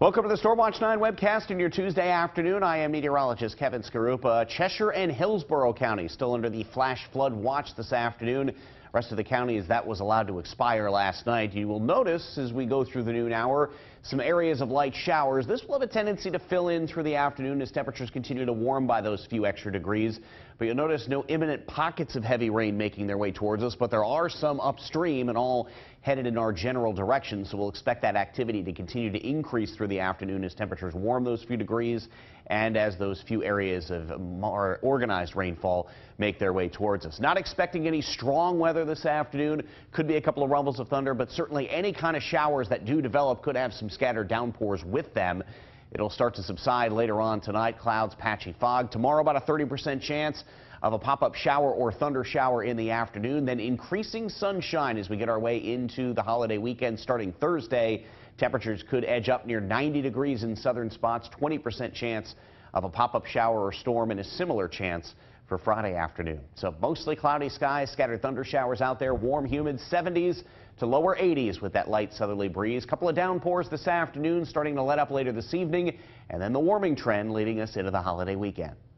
Welcome to the Storm Watch 9 webcast in your Tuesday afternoon. I am meteorologist Kevin Skarupa. Cheshire and Hillsborough counties still under the flash flood watch this afternoon. Rest of the counties, that was allowed to expire last night. You will notice as we go through the noon hour some areas of light showers. This will have a tendency to fill in through the afternoon as temperatures continue to warm by those few extra degrees. But you'll notice no imminent pockets of heavy rain making their way towards us, but there are some upstream and all headed in our general direction. So we'll expect that activity to continue to increase through the afternoon as temperatures warm those few degrees and as those few areas of more organized rainfall make their way towards us. Not expecting any strong weather this afternoon. Could be a couple of rumbles of thunder, but certainly any kind of showers that do develop could have some scattered downpours with them. It'll start to subside later on tonight. Clouds, patchy fog. Tomorrow, about a 30% chance of a pop-up shower or thunder shower in the afternoon. Then increasing sunshine as we get our way into the holiday weekend starting Thursday. Temperatures could edge up near 90 degrees in southern spots. 20% chance of a pop-up shower or storm, and a similar chance for Friday afternoon. So mostly cloudy skies, scattered thunder showers out there. Warm, humid 70s to lower 80s with that light southerly breeze. Couple of downpours this afternoon starting to let up later this evening, and then the warming trend leading us into the holiday weekend.